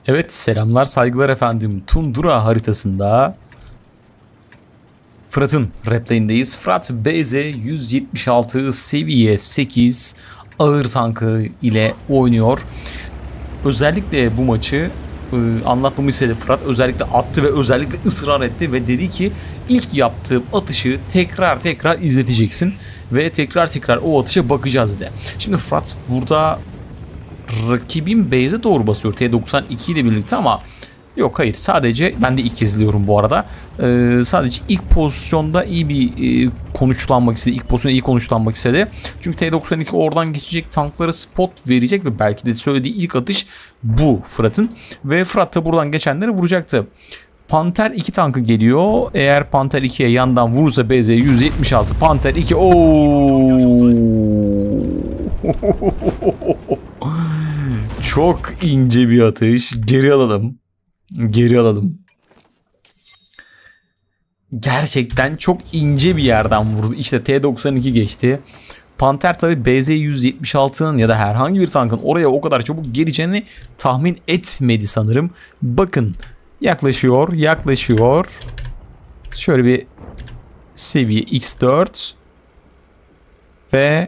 Evet, selamlar saygılar efendim. Tundra haritasında Fırat'ın replayindeyiz. Fırat BZ 176 seviye 8 ağır tankı ile oynuyor. Özellikle bu maçı anlatmamı istedi Fırat. Özellikle attı ve özellikle ısrar etti ve dedi ki ilk yaptığım atışı tekrar izleteceksin ve tekrar o atışa bakacağız dedi. Şimdi Fırat burada rakibin base'e doğru basıyor T92 ile birlikte ama yok, hayır, sadece ben de ilk kez izliyorum bu arada. Sadece ilk pozisyonda iyi bir konuşlanmak istedi. İlk pozisyonda iyi konuşlanmak istedi. Çünkü T92 oradan geçecek, tankları spot verecek ve belki de söylediği ilk atış bu Fırat'ın. Ve Fırat da buradan geçenleri vuracaktı. Panter 2 tankı geliyor. Eğer Panter 2'ye yandan vurursa BZ 176 Panter 2 çok ince bir atış. Geri alalım. Gerçekten çok ince bir yerden vurdu. İşte T92 geçti. Panter tabi BZ 176'nın ya da herhangi bir tankın oraya o kadar çabuk geleceğini tahmin etmedi sanırım. Bakın, yaklaşıyor. Şöyle bir seviye X4 ve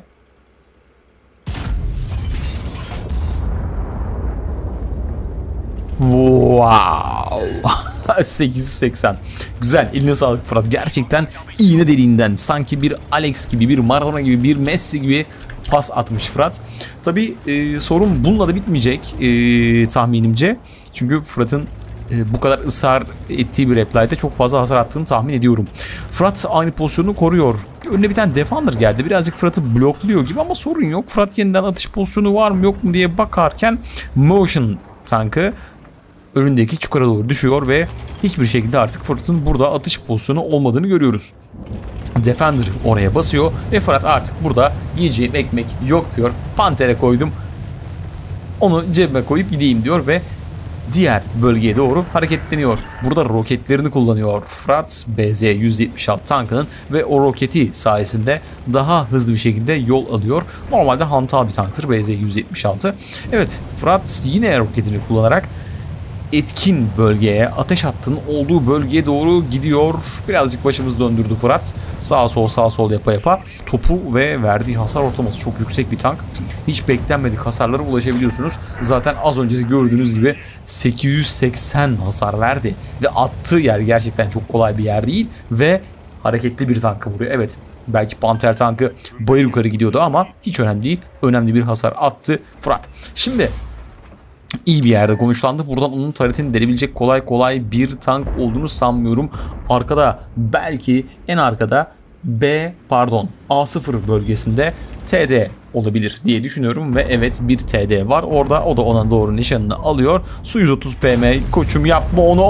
wow. 880. Güzel. Eline sağlık Fırat. Gerçekten iğne deliğinden sanki bir Alex gibi, bir Maradona gibi, bir Messi gibi pas atmış Fırat. Tabi sorun bununla da bitmeyecek tahminimce. Çünkü Fırat'ın bu kadar ısrar ettiği bir replay'de çok fazla hasar attığını tahmin ediyorum. Fırat aynı pozisyonu koruyor. Önüne bir tane Defender geldi. Birazcık Fırat'ı blokluyor gibi ama sorun yok. Fırat yeniden atış pozisyonu var mı yok mu diye bakarken Motion tankı önündeki çukura doğru düşüyor ve hiçbir şekilde artık Fırat'ın burada atış pozisyonu olmadığını görüyoruz. Defender oraya basıyor ve Fırat artık burada yiyeceğim ekmek yok diyor. Panter'e koydum, onu cebime koyup gideyim diyor ve diğer bölgeye doğru hareketleniyor. Burada roketlerini kullanıyor Fırat BZ 176 tankının ve o roketi sayesinde daha hızlı bir şekilde yol alıyor. Normalde hantal bir tanktır BZ 176. Evet, Fırat yine roketini kullanarak etkin bölgeye, ateş hattının olduğu bölgeye doğru gidiyor. Birazcık başımızı döndürdü Fırat. Sağ sol yapa topu ve verdiği hasar ortalaması çok yüksek bir tank. Hiç beklenmedik hasarlara ulaşabiliyorsunuz. Zaten az önce de gördüğünüz gibi 880 hasar verdi ve attığı yer gerçekten çok kolay bir yer değil ve hareketli bir tankı vuruyor. Evet, belki Panter tankı bayır yukarı gidiyordu ama hiç önemli değil. Önemli bir hasar attı Fırat. Şimdi İyi bir yerde konuşlandı. Buradan onun taretini delebilecek kolay bir tank olduğunu sanmıyorum. Arkada, belki en arkada A0 bölgesinde TD olabilir diye düşünüyorum ve evet, bir TD var orada. O da ona doğru nişanını alıyor. Su 130 PM, koçum yapma onu.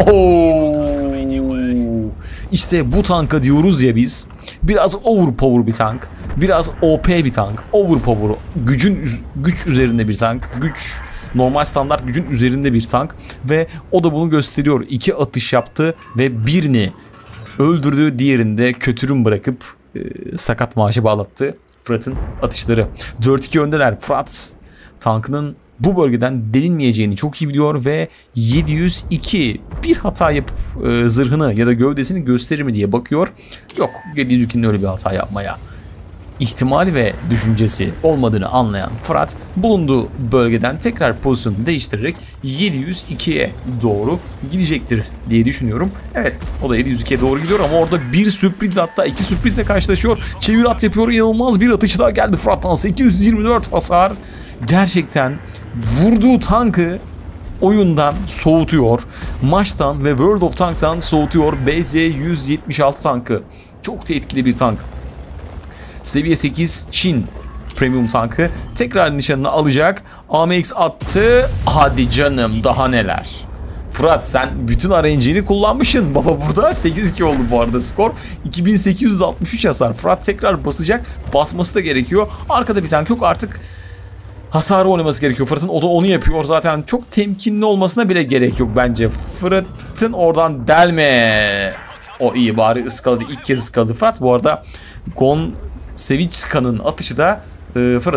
İşte bu tanka diyoruz ya biz. Biraz overpower bir tank. Biraz OP bir tank. Overpower, güç üzerinde bir tank. Normal standart gücün üzerinde bir tank ve o da bunu gösteriyor. 2 atış yaptı ve birini öldürdü, diğerini de kötürüm bırakıp sakat maaşı bağlattı Fırat'ın atışları. 4-2 öndeler. Fırat tankının bu bölgeden delinmeyeceğini çok iyi biliyor ve 702 bir hata yapıp zırhını ya da gövdesini gösterir mi diye bakıyor. Yok, 702'nin öyle bir hata yapmaya ihtimali ve düşüncesi olmadığını anlayan Fırat bulunduğu bölgeden tekrar pozisyonunu değiştirerek 702'ye doğru gidecektir diye düşünüyorum. Evet, o da 702'ye doğru gidiyor ama orada bir sürpriz, hatta 2 sürprizle karşılaşıyor. Çevir at yapıyor, inanılmaz bir atış daha geldi Fırat'tan. 824 hasar. Gerçekten vurduğu tankı oyundan soğutuyor. Maçtan ve World of Tank'tan soğutuyor BZ 176 tankı. Çok da etkili bir tank. Seviye 8 Çin premium tankı tekrar nişanını alacak. AMX attı. Hadi canım, daha neler. Fırat, sen bütün RNG'ni kullanmışsın baba burada. 8-2 oldu bu arada skor. 2863 hasar. Fırat tekrar basacak. Basması da gerekiyor. Arkada bir tank yok artık. Hasarı oynaması gerekiyor Fırat'ın. O da onu yapıyor. Zaten çok temkinli olmasına bile gerek yok bence. Fırat'ın oradan delme. O iyi, bari ıskaladı. İlk kez ıskaladı Fırat. Bu arada Gon Sevicska'nın atışı da Fırat'ın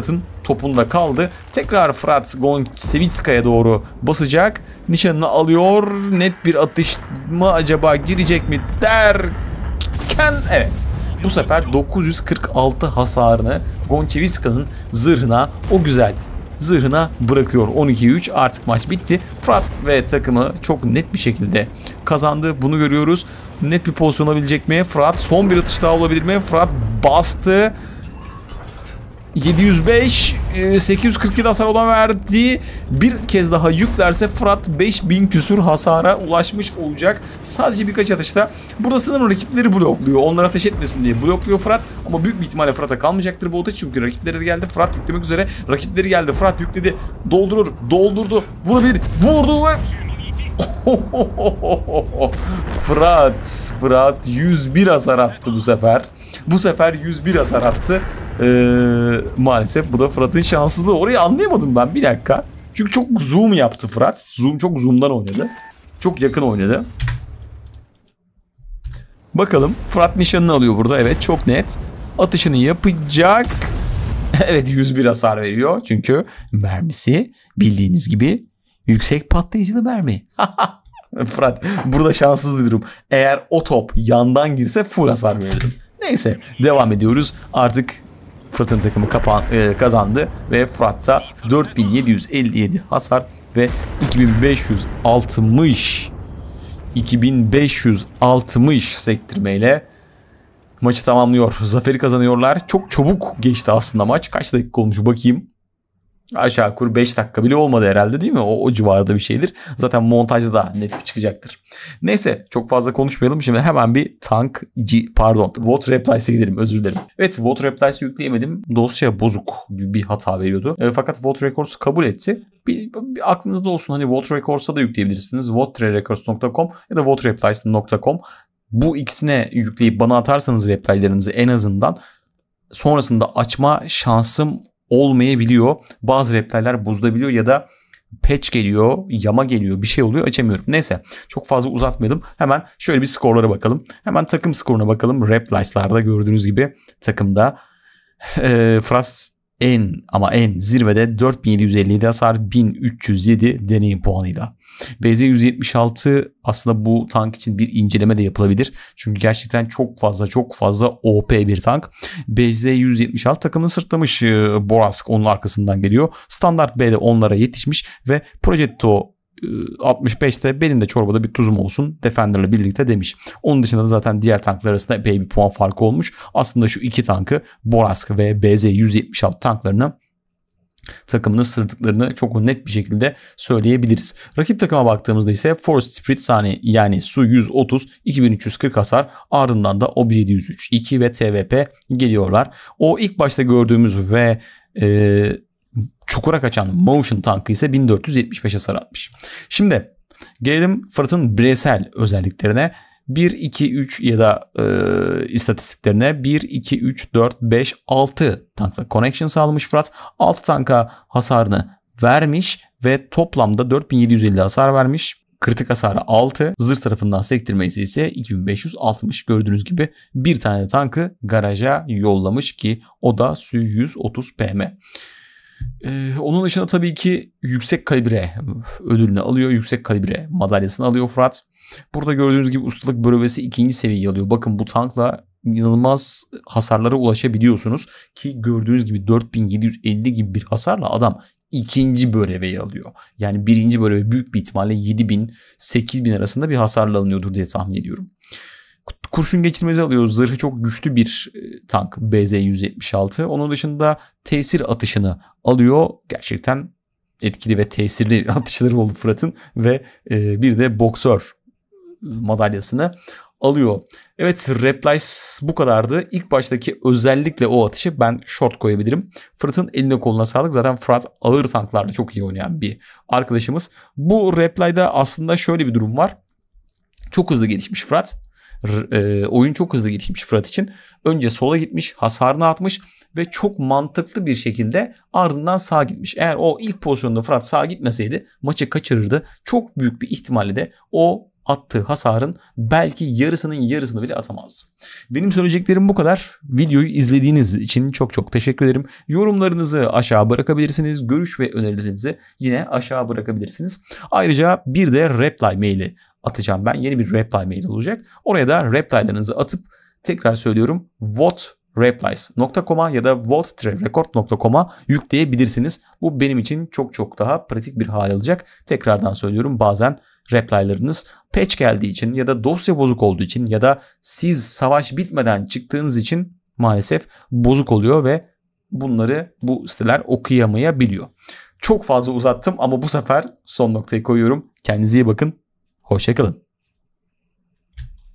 topunda kaldı. Tekrar Fırat Gonçevitzka'ya doğru basacak. Nişanını alıyor. Net bir atış mı acaba, girecek mi derken evet. Bu sefer 946 hasarını Gonçevitzka'nın zırhına, o güzel zırhına bırakıyor. 12-3 artık maç bitti. Fırat ve takımı çok net bir şekilde kazandı. Bunu görüyoruz. Net bir pozisyon olabilecek mi? Fırat son bir atış daha olabilir mi? Fırat bastı. 705, 847 hasar olan verdi. Bir kez daha yüklerse Fırat 5000 küsur hasara ulaşmış olacak. Sadece birkaç atışta. Burada sanırım rakipleri blokluyor. Onlara ateş etmesin diye blokluyor Fırat. Ama büyük bir ihtimalle Fırat'a kalmayacaktır bu atış. Çünkü rakipleri de geldi. Fırat yüklemek üzere. Rakipleri geldi. Fırat yükledi. Doldurur. Doldurdu. Vurabilir. Vurdu ve... Fırat 101 hasar attı bu sefer. Bu sefer 101 hasar attı. Maalesef bu da Fırat'ın şanssızlığı. Orayı anlayamadım ben, bir dakika. Çünkü çok zoom yaptı Fırat. Çok zoom'dan oynadı. Çok yakın oynadı. Bakalım Fırat nişanını alıyor burada. Evet, çok net. Atışını yapacak. Evet, 101 hasar veriyor. Çünkü mermisi bildiğiniz gibi yüksek patlayıcılı mermi. Fırat burada şanssız bir durum. Eğer o top yandan girse full hasar verirdim. Neyse, devam ediyoruz. Artık Fırat'ın takımı kazandı ve Fırat'ta 4757 hasar ve 2560 sektirmeyle maçı tamamlıyor. Zaferi kazanıyorlar. Çok çabuk geçti aslında maç. Kaç dakika olmuş bakayım. Aşağı yukarı 5 dakika bile olmadı herhalde, değil mi? O civarda bir şeydir. Zaten montajda da net bir çıkacaktır. Neyse, çok fazla konuşmayalım. Şimdi hemen bir Water Replies'e gidelim. Özür dilerim. Evet, Water Replies'i yükleyemedim. Dosya bozuk bir hata veriyordu. Fakat Water Records kabul etti. Bir aklınızda olsun, hani Water Records'a da yükleyebilirsiniz. waterrecords.com ya da waterreplies.com. Bu ikisine yükleyip bana atarsanız reply'lerinizi, en azından sonrasında açma şansım olmayabiliyor. Bazı reply'ler bozulabiliyor ya da patch geliyor, yama geliyor, bir şey oluyor, açamıyorum. Neyse, çok fazla uzatmayalım. Hemen şöyle bir skorlara bakalım. Hemen takım skoruna bakalım. Replies'larda gördüğünüz gibi takımda Fırat en zirvede 4757 hasar, 1307 deneyim puanıyla. BZ 176 aslında bu tank için bir inceleme de yapılabilir. Çünkü gerçekten çok fazla OP bir tank. BZ 176 takımını sırtlamış. Borask onun arkasından geliyor. Standart B'de onlara yetişmiş ve Progetto 65'te benim de çorbada bir tuzum olsun Defender'la birlikte demiş. Onun dışında da zaten diğer tanklar arasında epey bir puan farkı olmuş. Aslında şu iki tankı, Borask ve BZ 176 tanklarını, takımını sırdıklarını çok net bir şekilde söyleyebiliriz. Rakip takıma baktığımızda ise Forest Spirit saniye, yani Su 130, 2340 hasar, ardından da Obje 703, 2 ve TVP geliyorlar. O ilk başta gördüğümüz ve çukura kaçan Motion tankı ise 1475 hasar atmış. Şimdi gelelim Fırat'ın bireysel özelliklerine. 1, 2, 3 ya da istatistiklerine 1, 2, 3, 4, 5, 6 tankla connection sağlamış Fırat. 6 tanka hasarını vermiş ve toplamda 4750 hasar vermiş. Kritik hasarı 6, zırh tarafından sektirmesi ise 2560. Gördüğünüz gibi bir tane de tankı garaja yollamış ki o da Su 130 PM. Onun dışında tabii ki yüksek kalibre ödülünü alıyor. Yüksek kalibre madalyasını alıyor Fırat. Burada gördüğünüz gibi ustalık bölövesi 2. seviye alıyor. Bakın bu tankla inanılmaz hasarlara ulaşabiliyorsunuz. Ki gördüğünüz gibi 4750 gibi bir hasarla adam 2. böreveyi alıyor. Yani 1. böreve büyük bir ihtimalle 7000-8000 arasında bir hasarla alınıyordur diye tahmin ediyorum. Kurşun geçirmezi alıyor. Zırhı çok güçlü bir tank BZ 176. Onun dışında tesir atışını alıyor. Gerçekten etkili ve tesirli atışları oldu Fırat'ın ve bir de boksör madalyasını alıyor. Evet, replies bu kadardı. İlk baştaki özellikle o atışı ben short koyabilirim. Fırat'ın eline koluna sağlık. Zaten Fırat ağır tanklarda çok iyi oynayan bir arkadaşımız. Bu reply'da aslında şöyle bir durum var. Çok hızlı gelişmiş Fırat. Oyun çok hızlı gelişmiş Fırat için. Önce sola gitmiş, hasarını atmış ve çok mantıklı bir şekilde ardından sağa gitmiş. Eğer o ilk pozisyonda Fırat sağa gitmeseydi maçı kaçırırdı. Çok büyük bir ihtimalle de o attığı hasarın belki yarısını bile atamaz. Benim söyleyeceklerim bu kadar. Videoyu izlediğiniz için çok çok teşekkür ederim. Yorumlarınızı aşağı bırakabilirsiniz. Görüş ve önerilerinizi yine aşağı bırakabilirsiniz. Ayrıca bir de reply maili atacağım ben. Yeni bir reply mail olacak. Oraya da reply'larınızı atıp tekrar söylüyorum votereplies.com'a ya da vote-record.com'a yükleyebilirsiniz. Bu benim için çok çok daha pratik bir hal alacak. Tekrardan söylüyorum, bazen reply'larınız patch geldiği için ya da dosya bozuk olduğu için ya da siz savaş bitmeden çıktığınız için maalesef bozuk oluyor ve bunları bu siteler okuyamayabiliyor. Çok fazla uzattım ama bu sefer son noktayı koyuyorum. Kendinize iyi bakın. Hoşça kalın.